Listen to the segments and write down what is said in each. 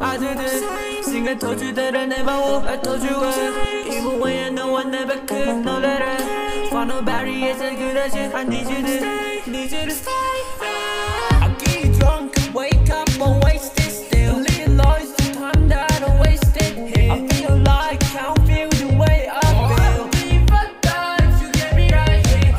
I did it. Think I told you that I never would. I told you even when I know I never could. No letter, find no barriers as good as you. I need you to stay, need you to stay. I get you drunk, wake up, I'm wasted still. Little lies, the time that I wasted here. I feel like I don't feel the way I feel. I'll be fucked up if you get me right here.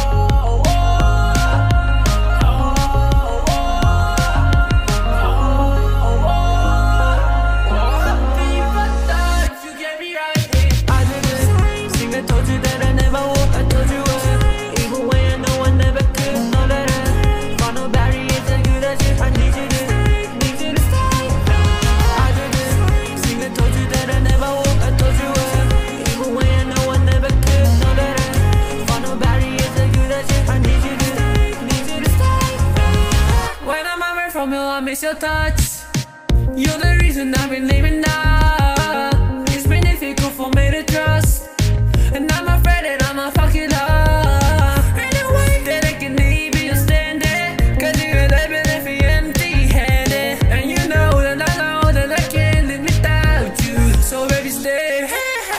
I miss your touch. You're the reason I've been living now. It's been difficult for me to trust, and I'm afraid that I'ma fuck it up. Ain't no way that I can leave you standing, 'cause you're living if you're empty-handed. And you know that I can't live without you. So baby stay.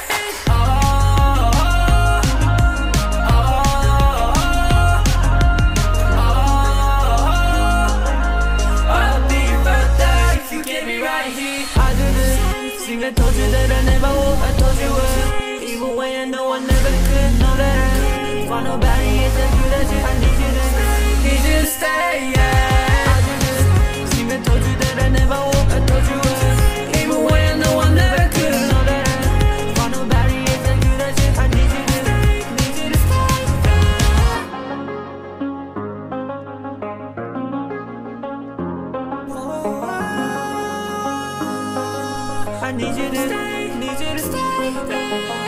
I told you that I never would, I told you even when I know I never could. No letter, find no barriers as good as you. I need you to stay, yeah. I did it. See, I told you that I never would, I told you even when I know I never could. No letter, find no barriers as good as you. I need you to stay. I need you to stay, need you to stay.